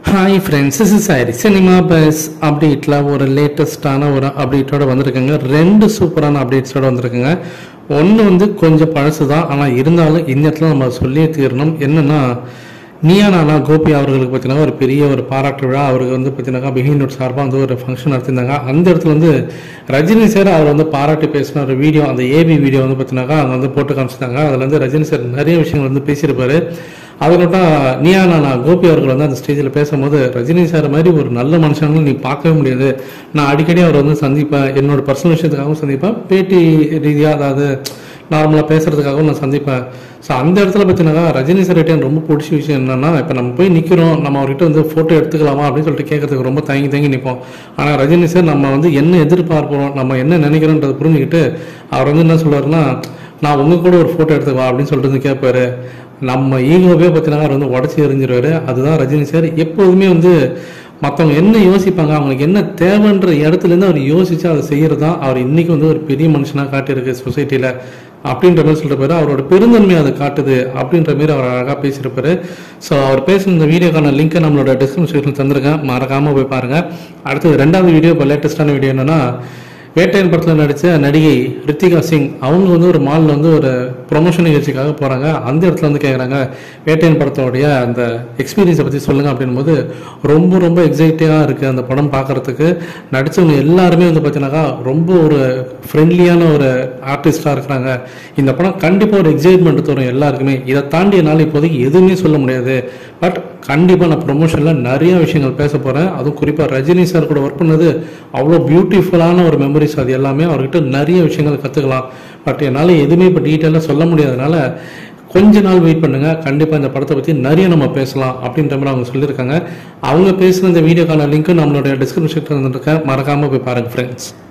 Hi friends, this is ஐரி cinema buzz அப்டேட்டில் ஒரு லேட்டஸ்டான ஒரு அப்டேட்டோட வந்திருக்குங்க. ரெண்டு சூப்பரான அப்டேட்ஸோட வந்திருக்குங்க. ஒன்று வந்து கொஞ்சம் பழசு தான், ஆனால் இருந்தாலும் இந்த இடத்துல நம்ம சொல்லியே தீரணும். என்னென்னா, நீயா நானா கோபி அவர்களுக்கு பார்த்தீங்கன்னா ஒரு பெரிய ஒரு பாராட்டு விழா அவருக்கு வந்து பார்த்தீங்கன்னா பிஹைண்ட் சார்பாக வந்து ஒரு ஃபங்க்ஷன் நடத்திருந்தாங்க. அந்த இடத்துல வந்து ரஜினி சார் அவர் வந்து பாராட்டி பேசின ஒரு வீடியோ, அந்த ஏபி வீடியோ வந்து பார்த்தீங்கன்னா அங்கே வந்து போட்டு காமிச்சிட்டாங்க. அதில் வந்து ரஜினி சார் நிறைய விஷயங்கள் வந்து பேசியிருப்பாரு. அதோட நீயா நானா கோபி அவர்கள் வந்து அந்த ஸ்டேஜில் பேசும்போது, ரஜினி சார் மாதிரி ஒரு நல்ல மனுஷங்களும் நீ பார்க்கவே முடியாது. நான் அடிக்கடி அவர் வந்து சந்திப்பேன், என்னோட பர்சனல் விஷயத்துக்காகவும் சந்திப்பேன், பேட்டி ரீதியாக அதாவது நார்மலாக பேசுறதுக்காகவும் நான் சந்திப்பேன். ஸோ அந்த இடத்துல பார்த்தீங்கன்னா ரஜினி சார் கிட்டே ரொம்ப பிடிச்ச விஷயம் என்னன்னா, இப்போ நம்ம போய் நிற்கிறோம், நம்ம அவர்கிட்ட வந்து ஃபோட்டோ எடுத்துக்கலாமா அப்படின்னு சொல்லிட்டு கேட்கறதுக்கு ரொம்ப தயங்கி நிற்போம். ஆனால் ரஜினி சார் நம்ம வந்து என்ன எதிர்பார்ப்போம், நம்ம என்ன நினைக்கிறோன்றதை புரிஞ்சுக்கிட்டு அவர் வந்து என்ன சொல்லுவாருன்னா, நான் உங்க கூட ஒரு ஃபோட்டோ எடுத்துக்குவா அப்படின்னு சொல்லிட்டு வந்து கேட்பாரு. நம்ம ஈகோவே பார்த்தீங்கன்னா அவர் வந்து உடச்சி எறிஞ்சிருவாரு. அதுதான் ரஜினி சார். எப்போதுமே வந்து மற்றவங்க என்ன யோசிப்பாங்க, அவங்களுக்கு என்ன தேவைன்ற இடத்துலேருந்து அவர் யோசிச்சு அதை செய்கிறது தான் அவர் இன்னைக்கு வந்து ஒரு பெரிய மனுஷனாக காட்டியிருக்கு சொசைட்டியில் அப்படின்ற மாதிரி சொல்லிருப்பாரு. அவரோட பெருந்தன்மை அதை காட்டுது அப்படின்ற மாதிரி அவர் அழகாக பேசியிருப்பாரு. ஸோ அவர் பேசின இந்த வீடியோக்கான லிங்க்கை நம்மளோட டிஸ்கிரிப்ஷனில் தந்திருக்கேன், மறக்காமல் போய் பாருங்கள். அடுத்தது ரெண்டாவது வீடியோ, இப்போ லேட்டஸ்டான வீடியோ என்னன்னா, வேட்டையன் படத்தில் நடித்த நடிகை ரித்திகா சிங் அவங்க வந்து ஒரு மாலில் வந்து ஒரு ப்ரொமோஷன் நிகழ்ச்சிக்காக போகிறாங்க. அந்த இடத்துல வந்து கேட்குறாங்க, வேட்டையன் படத்தோடைய அந்த எக்ஸ்பீரியன்ஸை பற்றி சொல்லுங்கள் அப்படின்போது, ரொம்ப ரொம்ப எக்ஸைட்டிங்காக இருக்குது அந்த படம் பார்க்குறதுக்கு. நடித்தவங்க எல்லாருமே வந்து பார்த்தீங்கன்னாக்கா ரொம்ப ஒரு ஃப்ரெண்ட்லியான ஒரு ஆர்டிஸ்டாக இருக்கிறாங்க. இந்த படம் கண்டிப்பாக ஒரு எக்ஸைட்மெண்ட் தரும் எல்லாருக்குமே. இதை தாண்டி என்னால் இப்போதைக்கு எதுவுமே சொல்ல முடியாது. பட் கண்டிப்பாக நான் ப்ரொமோஷனில் நிறைய விஷயங்கள் பேச போகிறேன். அதுவும் குறிப்பாக ரஜினி சார் கூட ஒர்க் பண்ணது அவ்வளோ பியூட்டிஃபுல்லான ஒரு மெமரிஸ். அது எல்லாமே அவர்கிட்ட நிறைய விஷயங்கள் கற்றுக்கலாம். பட் என்னால் எதுவுமே இப்போ டீட்டெயிலாக சொல்ல முடியாதனால கொஞ்ச நாள் வெயிட் பண்ணுங்க, கண்டிப்பாக இந்த படத்தை பற்றி நிறைய நம்ம பேசலாம் அப்படின்ற மாதிரி அவங்க சொல்லியிருக்காங்க. அவங்க பேசுகிற இந்த வீடியோக்கான லிங்க்கு நம்மளுடைய டிஸ்கிரிப்ஷனில் இருந்துருக்கேன், மறக்காமல் போய் பாருங்கள் ஃப்ரெண்ட்ஸ்.